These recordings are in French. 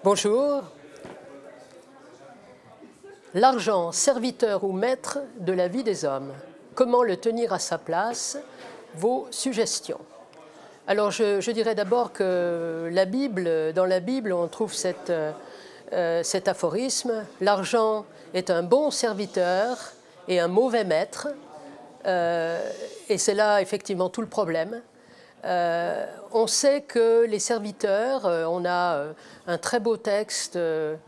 Bonjour. L'argent, serviteur ou maître de la vie des hommes. Comment le tenir à sa place? Vos suggestions. Alors je dirais d'abord que dans la Bible, on trouve cet aphorisme. L'argent est un bon serviteur et un mauvais maître. Et c'est là effectivement tout le problème. On sait que les serviteurs, on a un très beau texte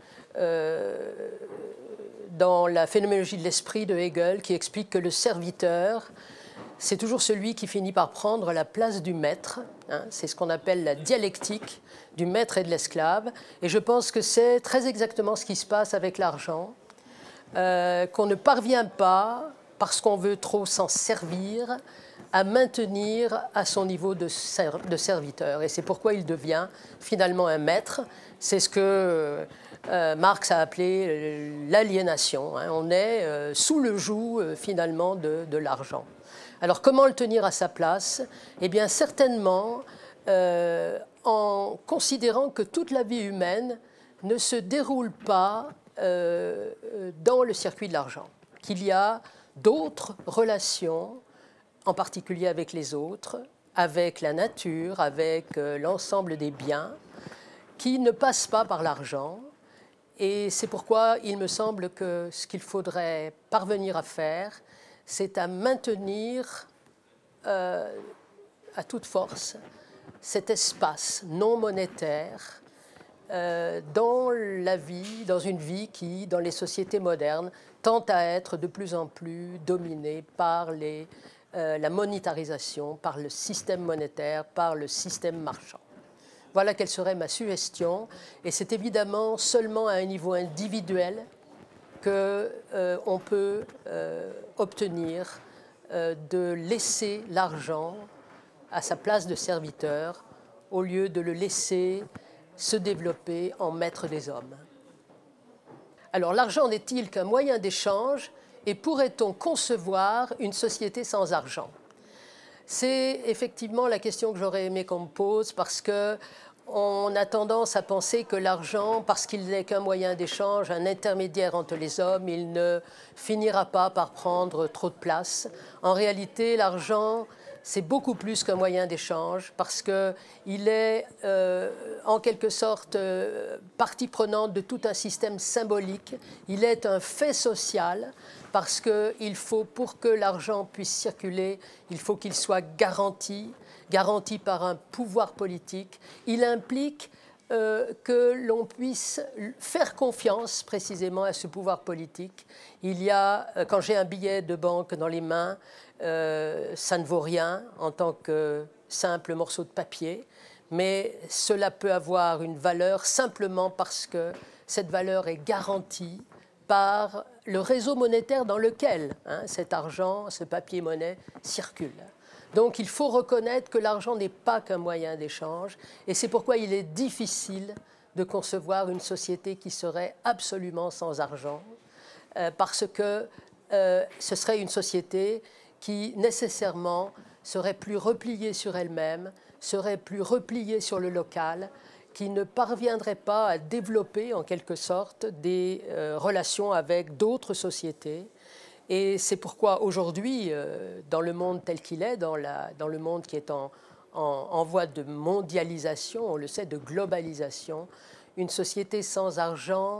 dans la phénoménologie de l'esprit de Hegel qui explique que le serviteur, c'est toujours celui qui finit par prendre la place du maître. Hein, c'est ce qu'on appelle la dialectique du maître et de l'esclave. Et je pense que c'est très exactement ce qui se passe avec l'argent, qu'on ne parvient pas, parce qu'on veut trop s'en servir, à maintenir à son niveau de serviteur. Et c'est pourquoi il devient finalement un maître. C'est ce que Marx a appelé l'aliénation. Hein. On est sous le joug finalement de l'argent. Alors comment le tenir à sa place? Eh bien certainement en considérant que toute la vie humaine ne se déroule pas dans le circuit de l'argent, qu'il y a d'autres relations, en particulier avec les autres, avec la nature, avec l'ensemble des biens, qui ne passent pas par l'argent. Et c'est pourquoi il me semble que ce qu'il faudrait parvenir à faire, c'est à maintenir à toute force cet espace non monétaire dans la vie, dans une vie qui, dans les sociétés modernes, tend à être de plus en plus dominée par la monétarisation, par le système monétaire, par le système marchand. Voilà quelle serait ma suggestion. Et c'est évidemment seulement à un niveau individuel qu'on peut obtenir de laisser l'argent à sa place de serviteur au lieu de le laisser se développer en maître des hommes. Alors l'argent n'est-il qu'un moyen d'échange et pourrait-on concevoir une société sans argent? C'est effectivement la question que j'aurais aimé qu'on me pose parce qu'on a tendance à penser que l'argent, parce qu'il n'est qu'un moyen d'échange, un intermédiaire entre les hommes, il ne finira pas par prendre trop de place. En réalité, l'argent, c'est beaucoup plus qu'un moyen d'échange parce qu'il est en quelque sorte partie prenante de tout un système symbolique. Il est un fait social parce qu'il faut, pour que l'argent puisse circuler, il faut qu'il soit garanti par un pouvoir politique. Il implique que l'on puisse faire confiance précisément à ce pouvoir politique. Il y a, quand j'ai un billet de banque dans les mains, ça ne vaut rien en tant que simple morceau de papier, mais cela peut avoir une valeur simplement parce que cette valeur est garantie par le réseau monétaire dans lequel cet argent, ce papier-monnaie circule. Donc il faut reconnaître que l'argent n'est pas qu'un moyen d'échange et c'est pourquoi il est difficile de concevoir une société qui serait absolument sans argent parce que ce serait une société qui nécessairement serait plus repliée sur elle-même, serait plus repliée sur le local, qui ne parviendrait pas à développer en quelque sorte des relations avec d'autres sociétés. Et c'est pourquoi aujourd'hui, dans le monde tel qu'il est, dans le monde qui est en voie de mondialisation, on le sait, de globalisation, une société sans argent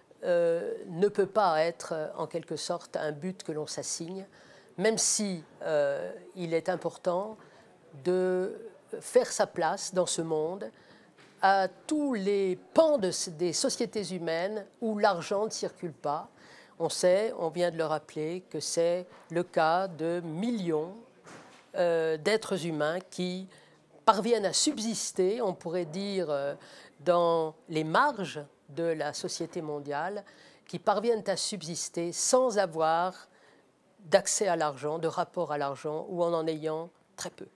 ne peut pas être en quelque sorte un but que l'on s'assigne, même si il est important de faire sa place dans ce monde à tous les pans des sociétés humaines où l'argent ne circule pas. On sait, on vient de le rappeler, que c'est le cas de millions d'êtres humains qui parviennent à subsister, on pourrait dire, dans les marges de la société mondiale, qui parviennent à subsister sans avoir d'accès à l'argent, de rapport à l'argent, ou en ayant très peu.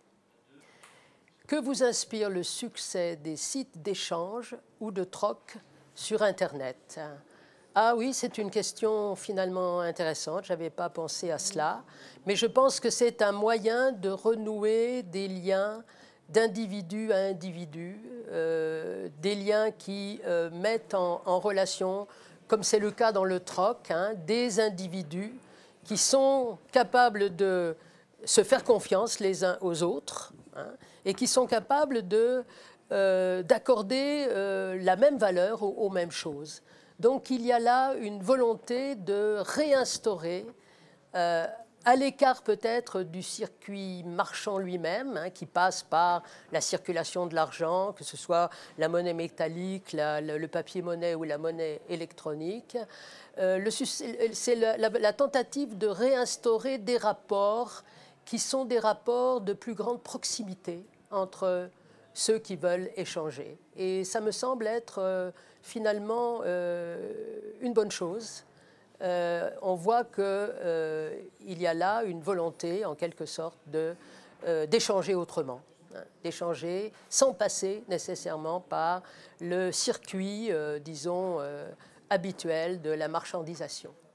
Que vous inspire le succès des sites d'échange ou de troc sur Internet? Ah oui, c'est une question finalement intéressante, je n'avais pas pensé à cela, mais je pense que c'est un moyen de renouer des liens d'individu à individu, des liens qui mettent en relation, comme c'est le cas dans le troc, hein, des individus qui sont capables de se faire confiance les uns aux autres, hein, et qui sont capables d'accorder la même valeur aux mêmes choses. Donc il y a là une volonté de réinstaurer, à l'écart peut-être du circuit marchand lui-même, hein, qui passe par la circulation de l'argent, que ce soit la monnaie métallique, le papier-monnaie ou la monnaie électronique. C'est la tentative de réinstaurer des rapports qui sont des rapports de plus grande proximité entre ceux qui veulent échanger. Et ça me semble être finalement une bonne chose. On voit qu'il y a là une volonté, en quelque sorte, d'échanger autrement, hein, d'échanger sans passer nécessairement par le circuit, disons, habituel de la marchandisation.